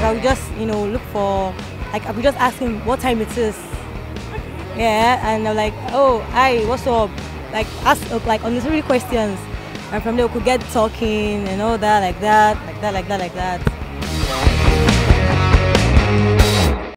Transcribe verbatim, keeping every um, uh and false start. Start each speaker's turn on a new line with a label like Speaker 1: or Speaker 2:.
Speaker 1: I would just, you know, look for, like, I would just ask him what time it is. Yeah, and I'm like, oh, hi, what's up? Like, ask uh, like unnecessary questions, and from there we could get talking and all that, like that, like that, like that, like that.